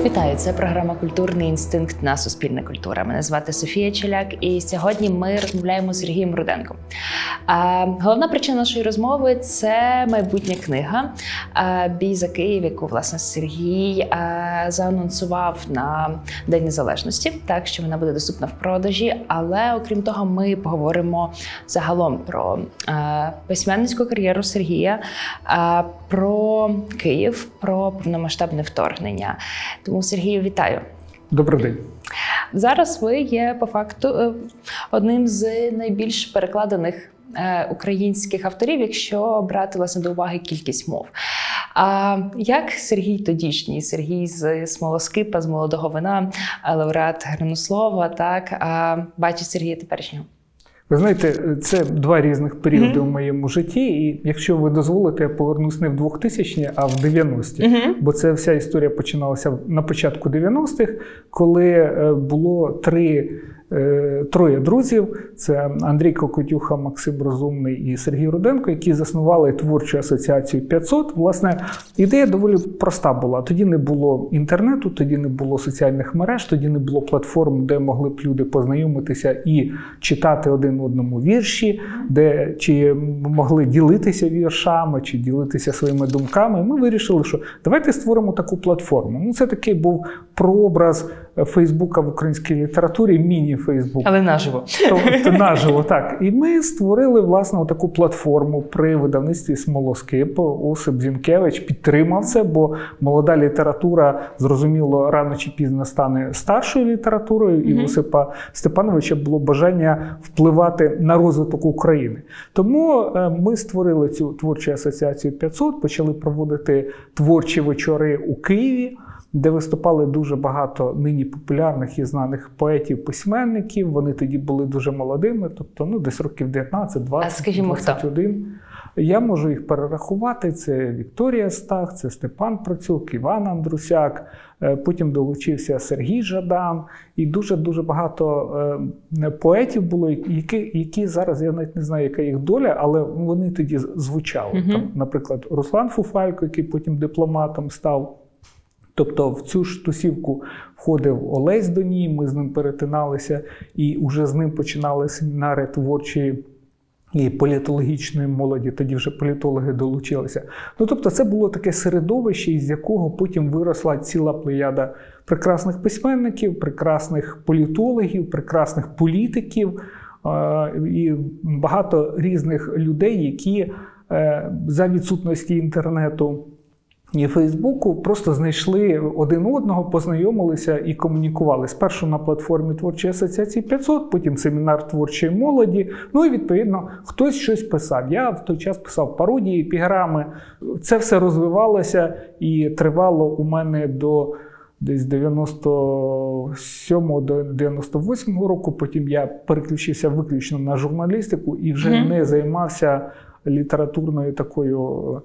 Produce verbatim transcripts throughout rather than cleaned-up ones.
Вітаю! Це програма «Культурний інстинкт» на Суспільне культура. Мене звати Софія Челяк, і сьогодні ми розмовляємо з Сергієм Руденком. Головна причина нашої розмови – це майбутня книга «Бій за Київ», яку, власне, Сергій заанонсував на День Незалежності, так що вона буде доступна в продажі. Але, окрім того, ми поговоримо загалом про письменницьку кар'єру Сергія, про Київ, про повномасштабне вторгнення. Тому, Сергію, вітаю. Добрий день. Зараз ви є, по факту, одним з найбільш перекладених українських авторів, якщо брати, власне, до уваги кількість мов. А як Сергій тодішній, Сергій з смолоскипа, з молодого вина, лауреат Грановслова, так, бачить Сергія теперішнього? Ви знаєте, це два різних періоди mm-hmm. в моєму житті, і якщо ви дозволите, я повернусь не в двохтисячні, а в дев'яності. Mm-hmm. Бо це вся історія починалася на початку дев'яностих, коли було три, троє друзів. Це Андрій Кокотюха, Максим Розумний і Сергій Руденко, які заснували творчу асоціацію п'ятсот. Власне, ідея доволі проста була. Тоді не було інтернету, тоді не було соціальних мереж, тоді не було платформ, де могли б люди познайомитися і читати один одному вірші, де чи могли ділитися віршами, чи ділитися своїми думками. Ми вирішили, що давайте створимо таку платформу. Ну, це такий був прообраз Фейсбука в українській літературі, міні-Фейсбук. Але наживо. Тобто наживо, так. І ми створили, власне, таку платформу при видавництві «Смолоскип». Осип Зінкевич підтримав це, бо молода література, зрозуміло, рано чи пізно стане старшою літературою. І у Осипа Степановича було бажання впливати на розвиток України. Тому ми створили цю творчу асоціацію п'ятсот, почали проводити творчі вечори у Києві, де виступали дуже багато нині популярних і знаних поетів-письменників. Вони тоді були дуже молодими, тобто ну, десь років дев'ятнадцять, двадцять, двадцять один. Я можу їх перерахувати. Це Вікторія Стах, це Степан Процюк, Іван Андрусяк. Потім долучився Сергій Жадан. І дуже-дуже багато поетів було, які, які зараз, я навіть не знаю, яка їх доля, але вони тоді звучали. Mm-hmm. Там, наприклад, Руслан Фуфалько, який потім дипломатом став. Тобто в цю ж тусівку входив Олесь Доній, ми з ним перетиналися, і вже з ним починали семінари творчої і політологічної молоді, тоді вже політологи долучилися. Ну, тобто це було таке середовище, із якого потім виросла ціла плеяда прекрасних письменників, прекрасних політологів, прекрасних політиків і багато різних людей, які за відсутності інтернету і Фейсбуку просто знайшли один одного, познайомилися і комунікували. Спершу на платформі творчої асоціації п'ятсот, потім семінар творчої молоді. Ну і, відповідно, хтось щось писав. Я в той час писав пародії, епіграми. Це все розвивалося і тривало у мене до десь дев'яносто сьомого до дев'яносто восьмого року. Потім я переключився виключно на журналістику і вже mm-hmm. не займався літературною такою...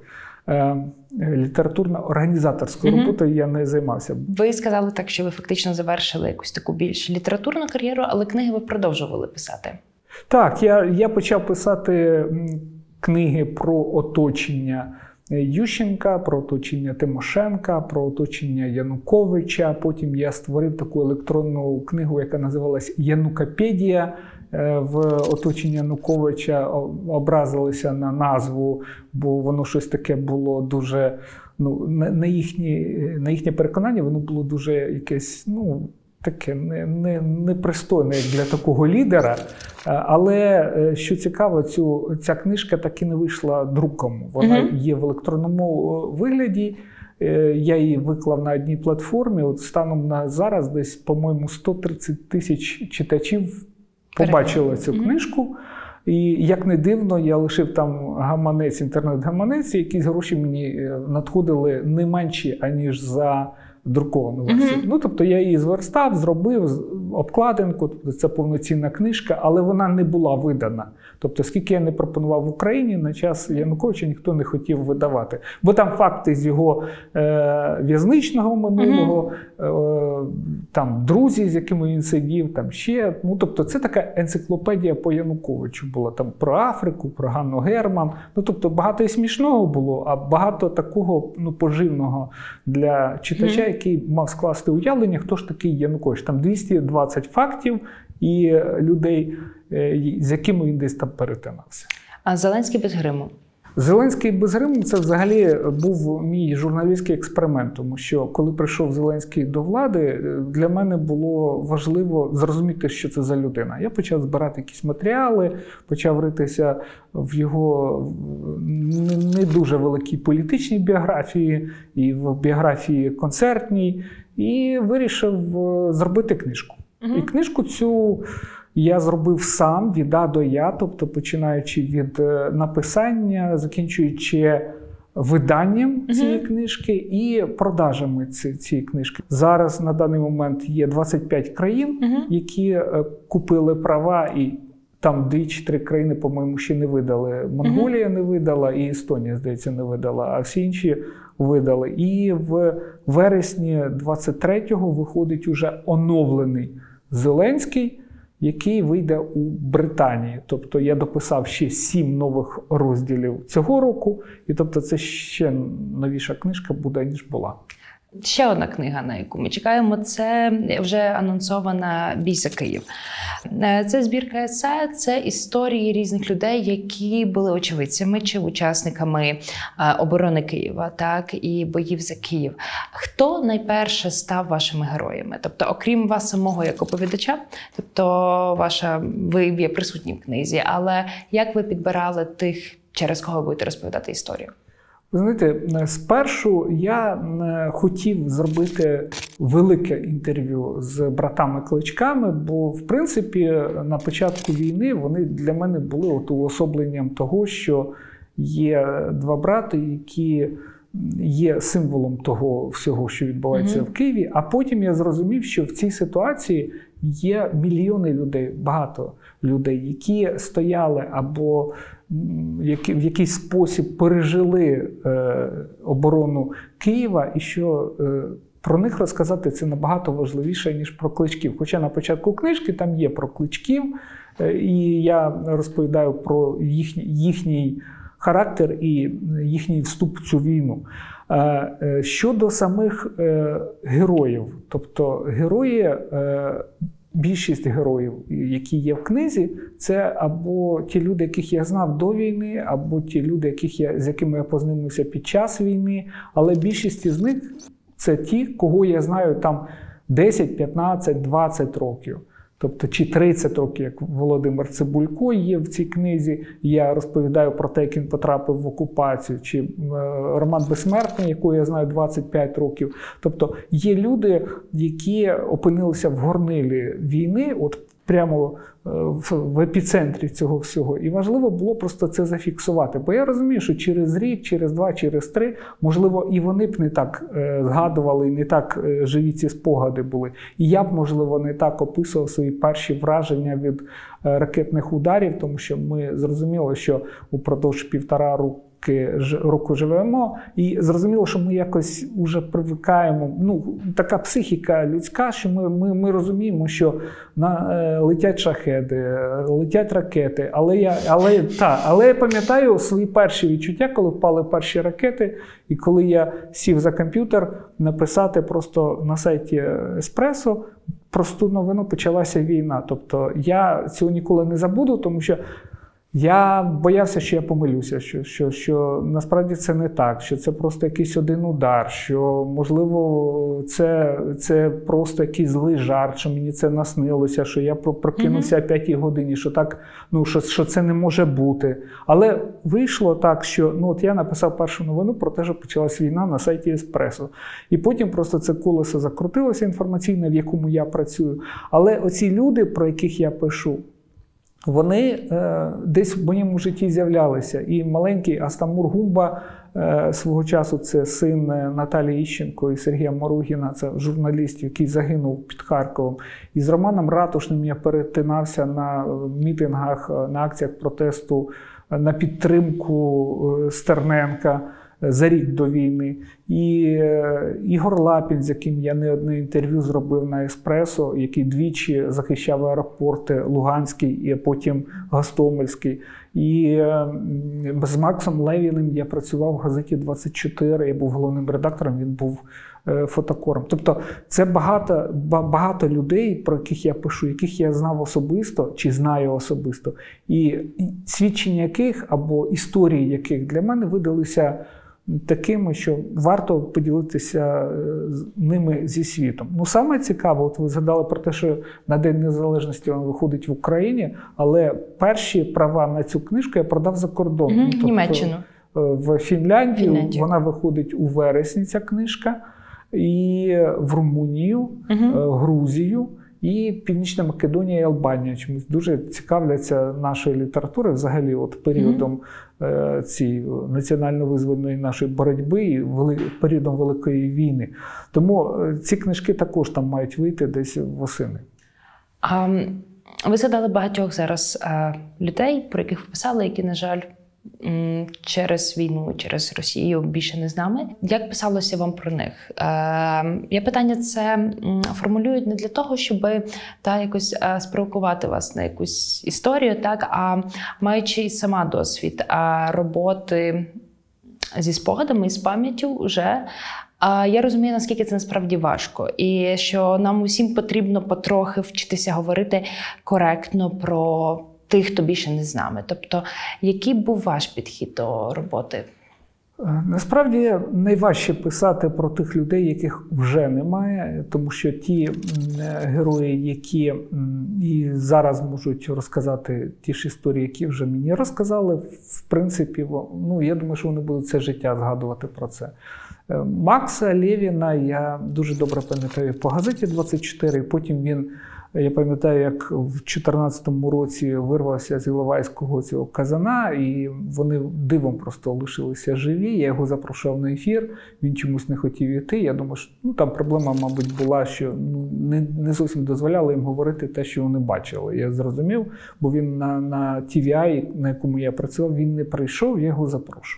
літературно-організаторською mm-hmm. роботою я не займався. Ви сказали так, що ви фактично завершили якусь таку більш літературну кар'єру, але книги ви продовжували писати. Так, я, я почав писати книги про оточення Ющенка, про оточення Тимошенка, про оточення Януковича. Потім я створив таку електронну книгу, яка називалась «Янукопедія». В оточенні Януковича образилися на назву, бо воно щось таке було дуже, ну, на їхні, на їхнє переконання, воно було дуже якесь, ну, таке не, не, непристойне як для такого лідера. Але, що цікаво, цю, ця книжка так і не вийшла друком. Вона mm-hmm. є в електронному вигляді. Я її виклав на одній платформі. От станом на зараз десь, по-моєму, сто тридцять тисяч читачів побачила цю книжку, і, як не дивно, я лишив там гаманець, інтернет-гаманець, і якісь гроші мені надходили не менші, аніж за друковану версію. Mm-hmm. Ну, тобто я її зверстав, зробив обкладинку, тобто це повноцінна книжка, але вона не була видана. Тобто, скільки я не пропонував в Україні, на час Януковича ніхто не хотів видавати. Бо там факти з його е, в'язничного минулого, mm-hmm. е, там друзі, з якими він сидів, там ще. Ну, тобто, це така енциклопедія по Януковичу була. Там про Африку, про Ганну Герман. Ну, тобто, багато і смішного було, а багато такого, ну, поживного для читача, mm-hmm. який мав скласти уявлення, хто ж такий Янукович. Там двісті двадцять фактів і людей, з якими він десь там перетинався. А Зеленський без гриму? Зеленський без гриму – це взагалі був мій журналістський експеримент, тому що коли прийшов Зеленський до влади, для мене було важливо зрозуміти, що це за людина. Я почав збирати якісь матеріали, почав ритися в його не дуже великій політичній біографії і в біографії концертній, і вирішив зробити книжку. Mm-hmm. І книжку цю я зробив сам від А до Я, тобто починаючи від написання, закінчуючи виданням цієї mm-hmm. книжки і продажами цієї книжки. Зараз на даний момент є двадцять п'ять країн, mm-hmm. які купили права, і там дві чи три країни, по-моєму, ще не видали. Монголія mm-hmm. не видала, і Естонія, здається, не видала, а всі інші видали. І в вересні двадцять третього виходить уже оновлений Зеленський, який вийде у Британії. Тобто я дописав ще сім нових розділів цього року, і тобто це ще новіша книжка буде, ніж була. Ще одна книга, на яку ми чекаємо, це вже анонсована «Бій за Київ». Це збірка есе, це історії різних людей, які були очевидцями чи учасниками оборони Києва, так, і боїв за Київ. Хто найперше став вашими героями? Тобто, окрім вас самого як оповідача, тобто ваша, ви є присутні в книзі, але як ви підбирали тих, через кого ви будете розповідати історію? Ви знаєте, спершу я хотів зробити велике інтерв'ю з братами Кличками, бо, в принципі, на початку війни вони для мене були от уособленням того, що є два брати, які є символом того всього, що відбувається mm-hmm. в Києві. А потім я зрозумів, що в цій ситуації є мільйони людей, багато людей, які стояли або в якийсь спосіб пережили е, оборону Києва, і що е, про них розказати це набагато важливіше, ніж про Кличків. Хоча на початку книжки там є про Кличків, е, і я розповідаю про їхній, їхній характер і їхній вступ в цю війну. Е, е, щодо самих е, героїв, тобто герої, е, більшість героїв, які є в книзі, це або ті люди, яких я знав до війни, або ті люди, яких я, з якими я познайомився під час війни. Але більшість із них – це ті, кого я знаю там десять, п'ятнадцять, двадцять років. Тобто, чи тридцять років, як Володимир Цибулько є в цій книзі, я розповідаю про те, як він потрапив в окупацію, чи е, Роман Безсмертний, якого я знаю двадцять п'ять років. Тобто, є люди, які опинилися в горнилі війни, от прямо в, в епіцентрі цього всього. І важливо було просто це зафіксувати. Бо я розумію, що через рік, через два, через три, можливо, і вони б не так е, згадували, і не так е, живі ці спогади були. І я б, можливо, не так описував свої перші враження від е, ракетних ударів, тому що ми зрозуміли, що упродовж півтора року року живемо, і зрозуміло, що ми якось уже привикаємо. Ну, така психіка людська, що ми, ми, ми розуміємо, що на, е, летять шахеди, летять ракети. Але я, але, та, але я пам'ятаю свої перші відчуття, коли впали перші ракети, і коли я сів за комп'ютер написати просто на сайті Еспресо просту новину: почалася війна. Тобто я цього ніколи не забуду, тому що я боявся, що я помилюся, що, що, що насправді це не так, що це просто якийсь один удар, що, можливо, це, це просто якийсь злий жарт, що мені це наснилося, що я прокинувся mm-hmm. о п'ятій годині, що, так, ну, що, що це не може бути. Але вийшло так, що ну, от я написав першу новину про те, що почалась війна на сайті Еспресо. І потім просто це колесо закрутилося інформаційне, в якому я працюю. Але оці люди, про яких я пишу, вони е, десь в моєму житті з'являлися. І маленький Астамур Гумба е, свого часу, це син Наталії Іщенко і Сергія Моругіна, це журналіст, який загинув під Харковом. І з Романом Ратушним я перетинався на мітингах, на акціях протесту на підтримку Стерненка за рік до війни. І Ігор Лапін, з яким я не одне інтерв'ю зробив на Еспресо, який двічі захищав аеропорти Луганський і потім Гостомельський. І з Максом Левіним я працював в газеті двадцять чотири, я був головним редактором, він був фотокором. Тобто це багато, багато людей, про яких я пишу, яких я знав особисто чи знаю особисто, і свідчення яких або історії яких для мене видалися такими, що варто поділитися ними зі світом. Ну, саме цікаво, от ви згадали про те, що на День Незалежності він виходить в Україні, але перші права на цю книжку я продав за кордон. Mm-hmm. Тобто, Німеччину. В Фінляндію, Фінляндію. Вона виходить у вересні, ця книжка, і в Румунію, mm-hmm. Грузію, і Північна Македонія і Албанія чомусь дуже цікавляться нашою літературою, взагалі от періодом mm-hmm. цієї національно-визвольної нашої боротьби і вели... періодом Великої війни. Тому ці книжки також там мають вийти десь восени. А, ви згадали багатьох зараз а, людей, про яких ви писали, які, на жаль, через війну, через Росію більше не з нами. Як писалося вам про них? Е, я питання це формулюю не для того, щоб та, якось е, спровокувати вас на якусь історію, так, а маючи і сама досвід а, роботи зі спогадами і з пам'яттю вже, а я розумію, наскільки це насправді важко. І що нам усім потрібно потрохи вчитися говорити коректно про тих, хто більше не з нами. Тобто, який був ваш підхід до роботи? Насправді, найважче писати про тих людей, яких вже немає, тому що ті герої, які і зараз можуть розказати ті ж історії, які вже мені розказали, в принципі, ну, я думаю, що вони будуть все життя згадувати про це. Макса Левіна я дуже добре пам'ятаю по газеті двадцять чотири, потім він, я пам'ятаю, як в чотирнадцятому році вирвався з Іловайського цього казана, і вони дивом просто лишилися живі. Я його запрошував на ефір, він чомусь не хотів йти. Я думаю, що ну, там проблема, мабуть, була, що ну, не, не зовсім дозволяли їм говорити те, що вони бачили. Я зрозумів, бо він на, на ті ві ай, на якому я працював, він не прийшов, я його запрошував.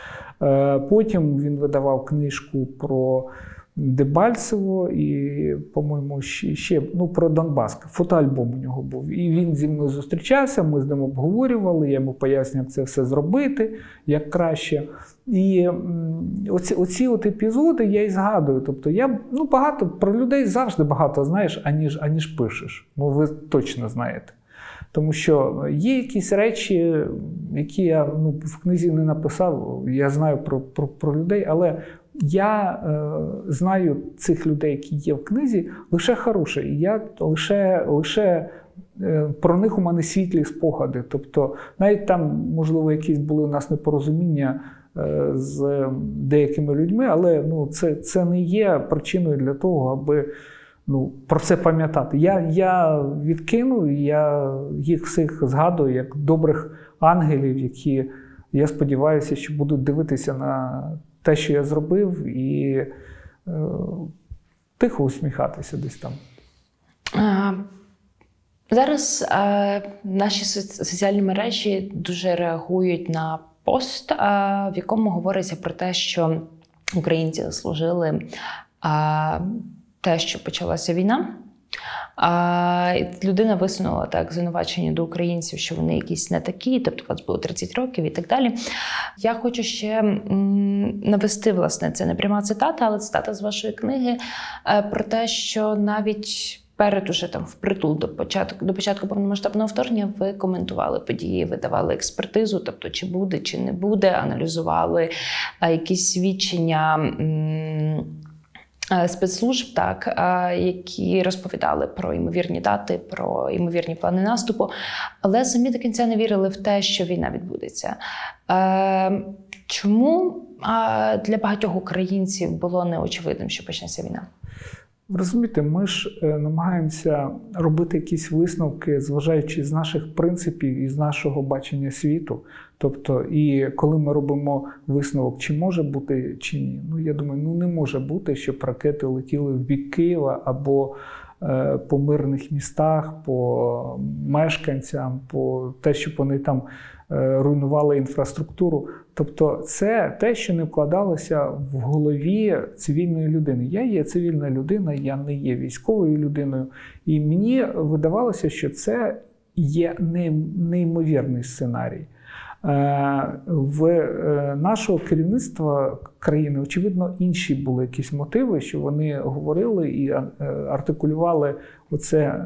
Потім він видавав книжку про Дебальцево і, по-моєму, ще, ще ну, про Донбас. Фотоальбом у нього був. І він зі мною зустрічався, ми з ним обговорювали, я йому пояснював це все зробити, як краще. І оці, оці от епізоди я і згадую. Тобто я ну, багато, про людей завжди багато знаєш, аніж, аніж пишеш. Ну, ви точно знаєте. Тому що є якісь речі, які я ну, в книзі не написав, я знаю про, про, про людей, але я е, знаю цих людей, які є в книзі, лише хороше. І я лише, лише е, про них у мене світлі спогади. Тобто навіть там, можливо, якісь були у нас непорозуміння е, з деякими людьми, але ну, це, це не є причиною для того, аби ну, про це пам'ятати. Я, я відкину, я їх всіх згадую як добрих ангелів, які, я сподіваюся, що будуть дивитися на те, що я зробив, і е, тихо усміхатися десь там. А, зараз а, наші соціальні мережі дуже реагують на пост, а, в якому говориться про те, що українці заслужили а, те, що почалася війна. А, людина висунула так звинувачення до українців, що вони якісь не такі, тобто у вас було тридцять років і так далі. Я хочу ще м, навести, власне, це не пряма цитата, але цитата з вашої книги е, про те, що навіть перед уже там впритул до початку, до початку повномасштабного вторгнення ви коментували події, ви давали експертизу, тобто чи буде, чи не буде, аналізували е, якісь свідчення м, спецслужб, так, які розповідали про ймовірні дати, про ймовірні плани наступу, але самі до кінця не вірили в те, що війна відбудеться. Чому для багатьох українців було неочевидним, що почнеться війна? Розумієте, ми ж намагаємося робити якісь висновки, зважаючи з наших принципів і з нашого бачення світу. Тобто, і коли ми робимо висновок, чи може бути, чи ні. Ну, я думаю, ну не може бути, щоб ракети летіли в бік Києва або е, по мирних містах, по мешканцям, по те, щоб вони там е, руйнували інфраструктуру. Тобто це те, що не вкладалося в голові цивільної людини. Я є цивільна людина, я не є військовою людиною. І мені видавалося, що це є неймовірний сценарій. В нашого керівництва країни, очевидно, інші були якісь мотиви, що вони говорили і артикулювали оце,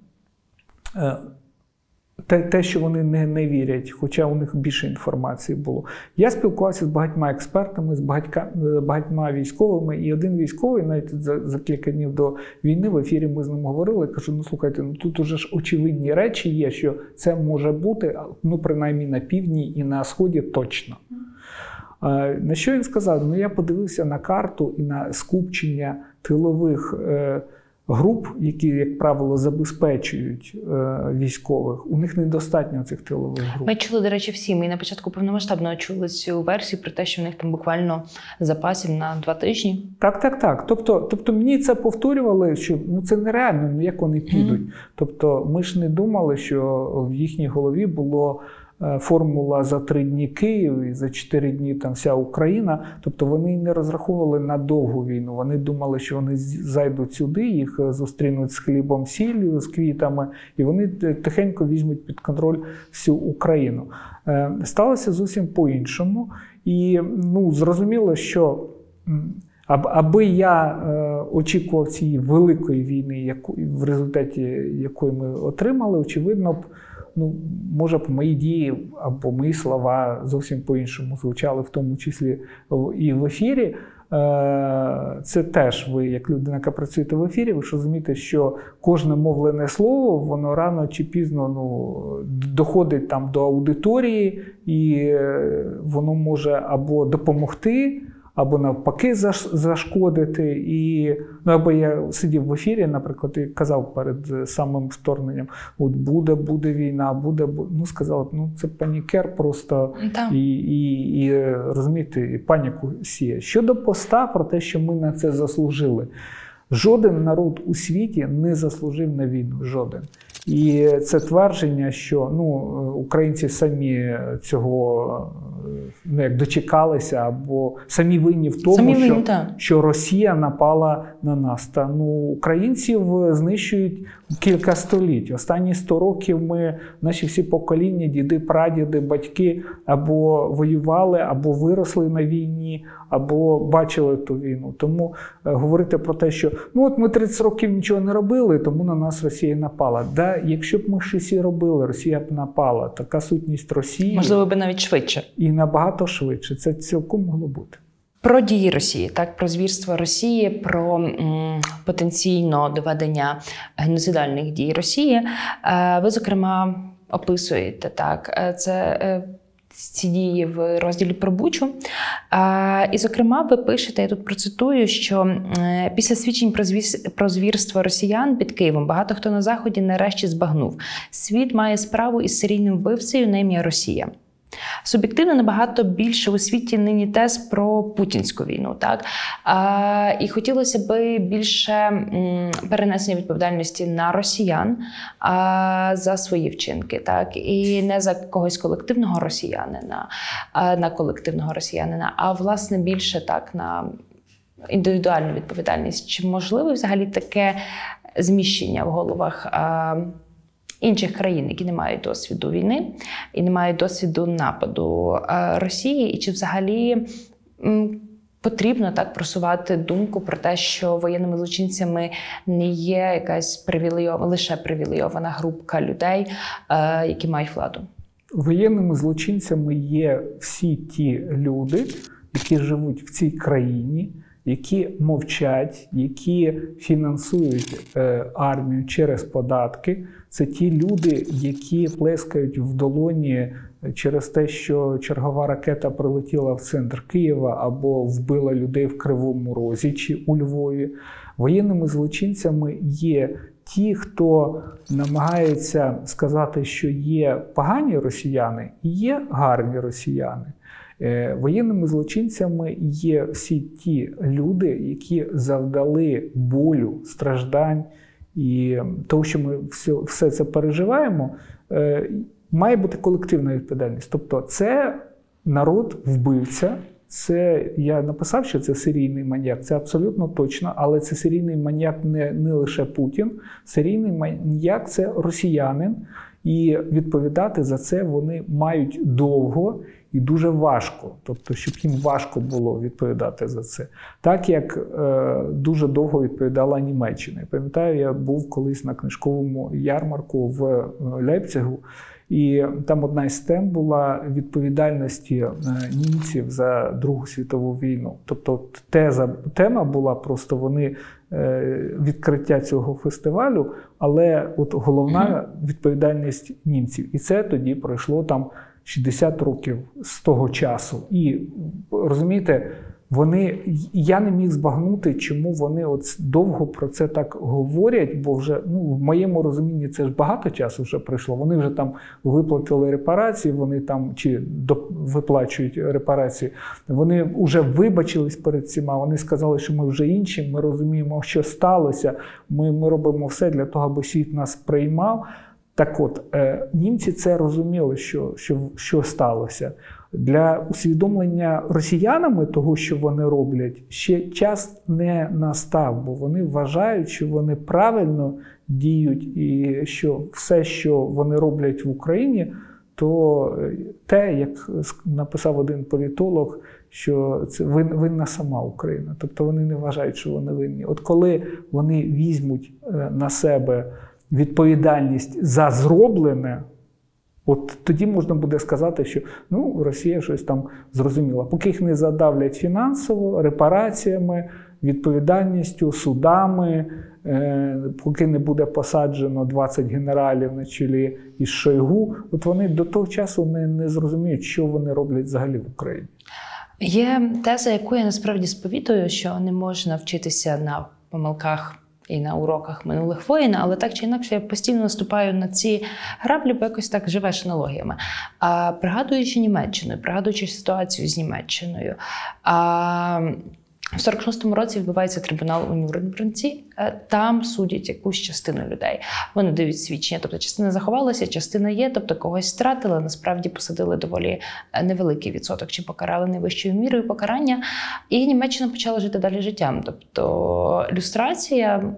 те, те, що вони не, не вірять, хоча у них більше інформації було. Я спілкувався з багатьма експертами, з багатьма, багатьма військовими, і один військовий, навіть за, за кілька днів до війни, в ефірі ми з ним говорили, кажу, ну слухайте, ну тут уже ж очевидні речі є, що це може бути, ну принаймні на півдні і на сході точно. На що він сказав? Ну я подивився на карту і на скупчення тилових е, груп, які, як правило, забезпечують е, військових. У них недостатньо цих тилових груп. Ми чули, до речі, всі. Ми на початку повномасштабного чули цю версію про те, що в них там буквально запасів на два тижні. Так, так, так. Тобто, тобто мені це повторювали, що ну, це нереально, ну, як вони підуть. Mm. Тобто ми ж не думали, що в їхній голові було формула за три дні Київ і за чотири дні там вся Україна. Тобто вони не розраховували на довгу війну. Вони думали, що вони зайдуть сюди, їх зустрінуть з хлібом, сіллю, з квітами, і вони тихенько візьмуть під контроль всю Україну. Сталося зовсім по-іншому. І ну, зрозуміло, що аби я очікував цієї великої війни, яку, в результаті якої ми отримали, очевидно б, ну, може б, мої дії або мої слова зовсім по-іншому звучали, в тому числі і в ефірі. Це теж ви, як людина, яка працюєте в ефірі, ви ж розумієте, що кожне мовлене слово, воно рано чи пізно ну, доходить там до аудиторії, і воно може або допомогти, або навпаки зашкодити. І, ну, або я сидів в ефірі, наприклад, і казав перед самим вторгненням, от буде, буде війна, буде, буде. Ну, сказали, ну, це панікер просто, і, і, і, розумієте, і паніку сіє. Щодо поста про те, що ми на це заслужили. Жоден народ у світі не заслужив на війну, жоден. І це твердження, що ну, українці самі цього ну, як дочекалися, або самі винні в тому, самі що, винні, що Росія напала на нас. Та, ну, українців знищують кілька століть. Останні сто років ми, наші всі покоління, діди, прадіди, батьки або воювали, або виросли на війні, або бачили ту війну. Тому е, говорити про те, що ну от ми тридцять років нічого не робили, тому на нас Росія напала. Да, якщо б ми щось і робили, Росія б напала. Така сутність Росії. Можливо, би навіть швидше. І набагато швидше. Це цілком могло бути. Про дії Росії, так, про звірство Росії, про м, потенційно доведення геноцидальних дій Росії. Е, ви, зокрема, описуєте так, це е, ці дії в розділі про Бучу. Е, і, зокрема, ви пишете, я тут процитую, що е, після свідчень про, звіс, про звірство росіян під Києвом багато хто на Заході нарешті збагнув. Світ має справу із серійним вбивцею на ім'я Росія. Суб'єктивно набагато більше у світі нині тез про путінську війну, так? А, і хотілося б більше м, перенесення відповідальності на росіян а, за свої вчинки, так? І не за когось колективного росіянина, а на колективного росіянина, а власне більше так на індивідуальну відповідальність. Чи можливо взагалі таке зміщення в головах а, інших країн, які не мають досвіду війни і не мають досвіду нападу Росії, і чи взагалі потрібно так просувати думку про те, що воєнними злочинцями не є якась привілейована, лише привілейована групка людей, які мають владу? Воєнними злочинцями є всі ті люди, які живуть в цій країні, які мовчать, які фінансують е, армію через податки. Це ті люди, які плескають в долоні через те, що чергова ракета прилетіла в центр Києва або вбила людей в Кривому Розі чи у Львові. Воєнними злочинцями є ті, хто намагається сказати, що є погані росіяни і є гарні росіяни. Воєнними злочинцями є всі ті люди, які завдали болю, страждань і того, що ми все, все це переживаємо, має бути колективна відповідальність. Тобто це народ-вбивця, це, я написав, що це серійний маніяк, це абсолютно точно, але це серійний маніяк не, не лише Путін, серійний маніяк – це росіянин, І відповідати за це вони мають довго і дуже важко. Тобто, щоб їм важко було відповідати за це. Так, як е, дуже довго відповідала Німеччина. Я пам'ятаю, я був колись на книжковому ярмарку в Лейпцигу, і там одна із тем була відповідальності німців за Другу світову війну. Тобто теза, тема була просто вони відкриття цього фестивалю, але от головна відповідальність німців. І це тоді пройшло там шістдесят років з того часу. І розумієте, вони, я не міг збагнути, чому вони от довго про це так говорять, бо вже, ну, в моєму розумінні це ж багато часу вже пройшло. Вони вже там виплатили репарації, вони там, чи до, виплачують репарації, вони вже вибачились перед всіма, вони сказали, що ми вже інші, ми розуміємо, що сталося, ми, ми робимо все для того, аби світ нас приймав. Так от, е, німці це розуміли, що, що, що сталося. Для усвідомлення росіянами того, що вони роблять, ще час не настав, бо вони вважають, що вони правильно діють і що все, що вони роблять в Україні, то те, як написав один політолог, що це винна сама Україна. Тобто вони не вважають, що вони винні. От коли вони візьмуть на себе відповідальність за зроблене, от тоді можна буде сказати, що ну, Росія щось там зрозуміла. Поки їх не задавлять фінансово, репараціями, відповідальністю, судами, е, поки не буде посаджено двадцять генералів на чолі із Шойгу, от вони до того часу не, не зрозуміють, що вони роблять взагалі в Україні. Є теза, яку я насправді сповідую, що не можна вчитися на помилках і на уроках минулих воєн, але так чи інакше я постійно наступаю на ці граблі, бо якось так живеш аналогіями. А, пригадуючи Німеччину, пригадуючи ситуацію з Німеччиною, а, в сорок шостому році відбувається трибунал у Нюрнберзі, там судять якусь частину людей. Вони дають свідчення, тобто частина заховалася, частина є, тобто когось стратили, насправді посадили доволі невеликий відсоток, чи покарали найвищою мірою покарання, і Німеччина почала жити далі життям. Тобто люстрація,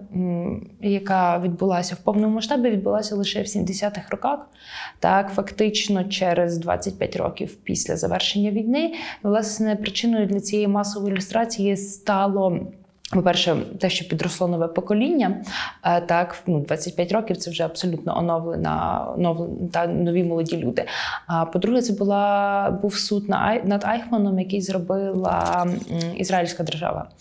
яка відбулася в повному масштабі, відбулася лише в сімдесятих роках, так, фактично через двадцять п'ять років після завершення війни. Власне, причиною для цієї масової люстрації стало, по-перше, те, що підросло нове покоління, так, ну, двадцять п'ять років – це вже абсолютно оновлена, оновлена та нові молоді люди. А по-друге, це була, був суд над Айхманом, який зробила ізраїльська держава.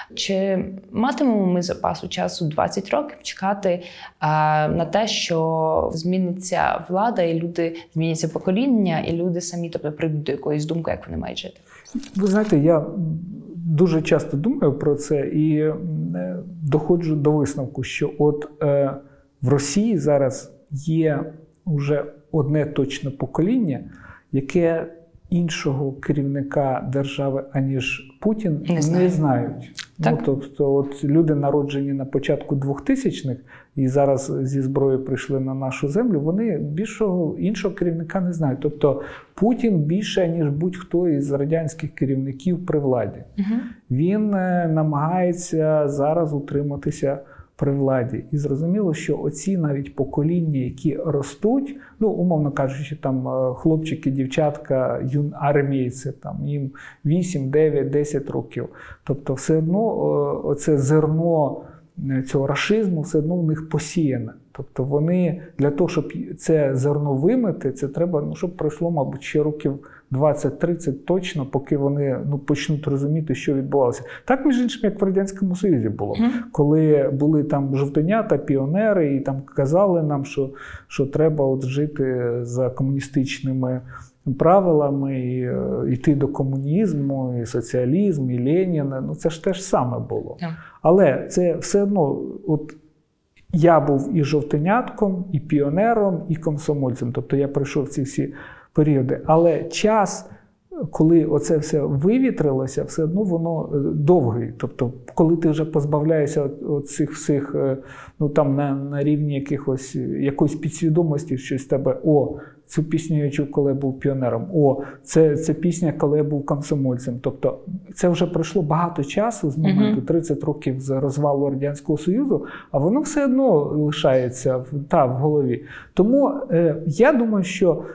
Чи матимемо ми запасу часу двадцять років чекати а, на те, що зміниться влада, і люди, зміняться покоління, і люди самі, тобто, прийдуть до якоїсь думки, як вони мають жити? Ви знаєте, я дуже часто думаю про це і доходжу до висновку, що от е, в Росії зараз є вже одне точне покоління, яке іншого керівника держави, аніж Путін, не, знаю. не знають. Ну, тобто, от люди, народжені на початку двохтисячних і зараз зі зброєю прийшли на нашу землю, вони більшого іншого керівника не знають. Тобто Путін більше, ніж будь-хто із радянських керівників при владі. Угу. Він намагається зараз утриматися при владі. І зрозуміло, що оці навіть покоління, які ростуть, ну, умовно кажучи, там хлопчики, дівчатка, юн армійці, там їм вісім, дев'ять, десять років. Тобто все одно оце зерно цього рашизму все одно в них посіяне. Тобто вони, для того, щоб це зерно вимити, це треба, ну, щоб пройшло, мабуть, ще років двадцять-тридцять точно, поки вони, ну, почнуть розуміти, що відбувалося. Так, між іншим, як в Радянському Союзі було. Mm. Коли були там жовтенята, піонери, і там казали нам, що, що треба от жити за комуністичними правилами, і йти до комунізму, і соціалізм, і Леніна. Ну, це ж те ж саме було. Yeah. Але це все одно, от, я був і жовтенятком, і піонером, і комсомольцем. Тобто я пройшов ці всі періоди. Але час, коли оце все вивітрилося, все одно воно довгий. Тобто, коли ти вже позбавляєшся от цих всіх, ну там на, на рівні якихось, якоїсь підсвідомості, що з тебе, о, цю пісню я чув, коли я був піонером. О, це, це пісня, коли я був комсомольцем. Тобто це вже пройшло багато часу з моменту тридцять років з розвалу Радянського Союзу, а воно все одно лишається в, та, в голові. Тому е, я думаю, що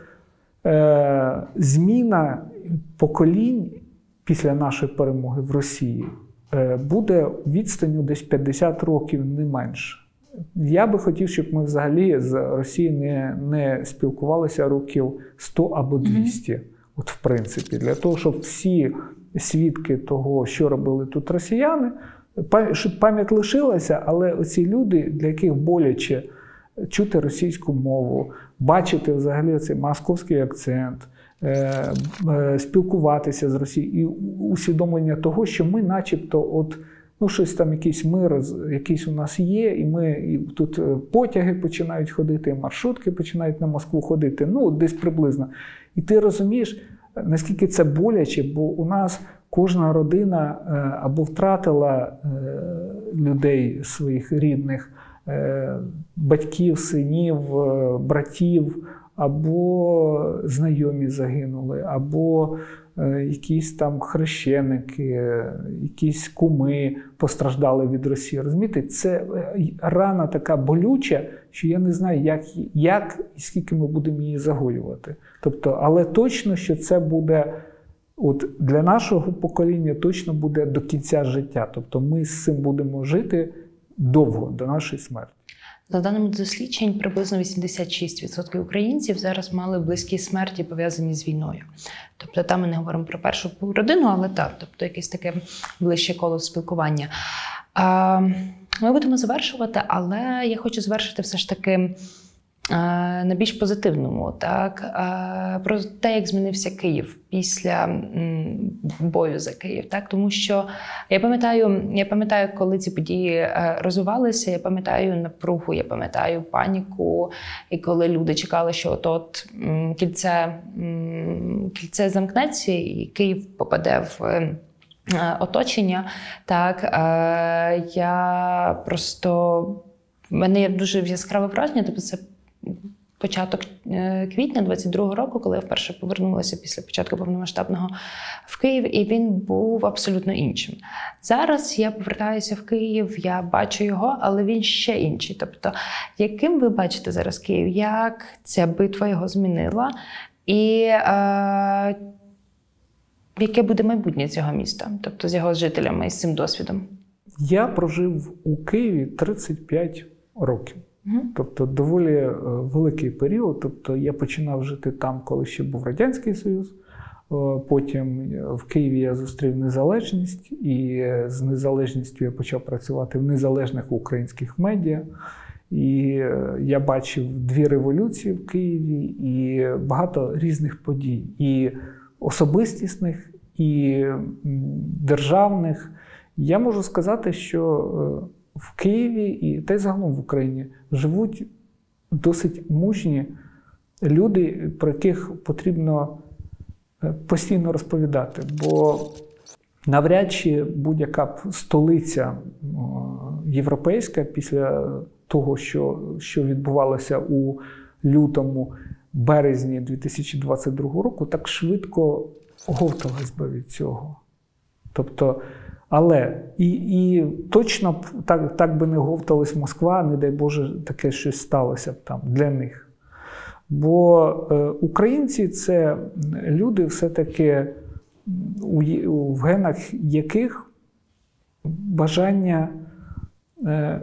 е, зміна поколінь після нашої перемоги в Росії е, буде відстанню десь п'ятдесят років, не менше. Я би хотів, щоб ми взагалі з Росією не, не спілкувалися років сто або двісті. Mm-hmm. От в принципі, для того, щоб всі свідки того, що робили тут росіяни, щоб пам'ять лишилася, але оці люди, для яких боляче чути російську мову, бачити взагалі цей московський акцент, е- е- спілкуватися з Росією і усвідомлення того, що ми начебто от ну, щось там, якийсь мир, якийсь у нас є, і ми і тут потяги починають ходити, маршрутки починають на Москву ходити, ну, десь приблизно. І ти розумієш, наскільки це боляче, бо у нас кожна родина або втратила людей своїх рідних, батьків, синів, братів, або знайомі загинули, або якісь там хрещеники, якісь куми постраждали від Росії. Розумієте, це рана така болюча, що я не знаю, як, як і скільки ми будемо її загоювати. Тобто, але точно, що це буде, от для нашого покоління точно буде до кінця життя. Тобто ми з цим будемо жити довго, до нашої смерті. За даними досліджень, приблизно вісімдесят шість відсотків українців зараз мали близькі смерті, пов'язані з війною. Тобто там ми не говоримо про першу родину, але так, тобто якесь таке ближче коло спілкування. А, ми будемо завершувати, але я хочу завершити все ж таки на більш позитивному, так, про те, як змінився Київ після бою за Київ, так, тому що я пам'ятаю, я пам'ятаю, коли ці події розвивалися, я пам'ятаю напругу, я пам'ятаю паніку, і коли люди чекали, що от-от кільце, кільце замкнеться і Київ попаде в оточення, так, я просто, в мене є дуже яскраве враження, тобто це початок квітня двадцять другого року, коли я вперше повернулася після початку повномасштабного в Київ, і він був абсолютно іншим. Зараз я повертаюся в Київ, я бачу його, але він ще інший. Тобто, яким ви бачите зараз Київ? Як ця битва його змінила? І е, яке буде майбутнє цього міста? Тобто, з його жителями і з цим досвідом? Я прожив у Києві тридцять п'ять років. Тобто доволі великий період. Тобто я починав жити там, коли ще був Радянський Союз. Потім в Києві я зустрів незалежність, і з незалежністю я почав працювати в незалежних українських медіа. І я бачив дві революції в Києві і багато різних подій. І особистісних, і державних. Я можу сказати, що в Києві і та й загалом в Україні живуть досить мужні люди, про яких потрібно постійно розповідати. Бо навряд чи будь-яка столиця європейська після того, що, що відбувалося у лютому, березні дві тисячі двадцять другого року, так швидко оговталась би від цього. Тобто, але і, і точно так, так би не говталась Москва, не дай Боже, таке щось сталося б там для них. Бо е, українці – це люди все-таки, у, у, в генах яких бажання е,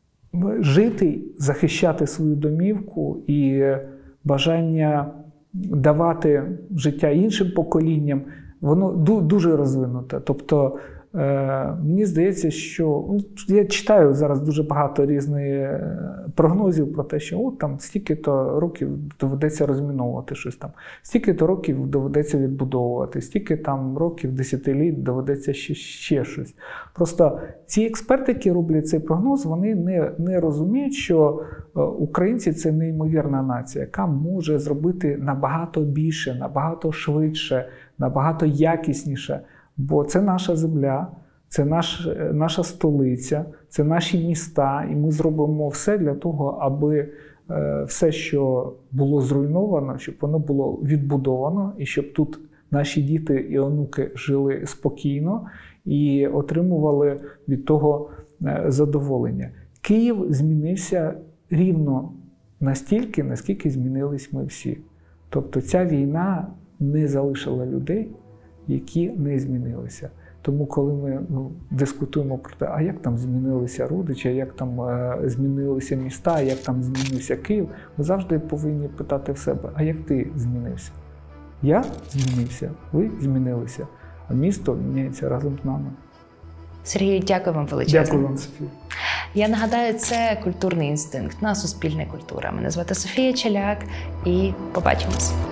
жити, захищати свою домівку і бажання давати життя іншим поколінням, воно дуже розвинуте. Тобто, е, мені здається, що ну, я читаю зараз дуже багато різних прогнозів про те, що от там стільки-то років доведеться розміновувати щось там, стільки-то років доведеться відбудовувати, стільки там років, десятиліть доведеться ще, ще щось. Просто ці експерти, які роблять цей прогноз, вони не, не розуміють, що українці – це неймовірна нація, яка може зробити набагато більше, набагато швидше, набагато якісніше. Бо це наша земля, це наш, наша столиця, це наші міста, і ми зробимо все для того, аби все, що було зруйновано, щоб воно було відбудовано, і щоб тут наші діти і онуки жили спокійно і отримували від того задоволення. Київ змінився рівно настільки, наскільки змінились ми всі. Тобто ця війна не залишила людей, які не змінилися. Тому коли ми ну, дискутуємо про те, а як там змінилися родичі, як там е, змінилися міста, як там змінився Київ, ми завжди повинні питати в себе, а як ти змінився? Я змінився, ви змінилися, а місто міняється разом з нами. Сергій, дякую вам величезно. Дякую вам, Софія. Я нагадаю, це «Культурний інстинкт» на Суспільне культура. Мене звати Софія Челяк і побачимось.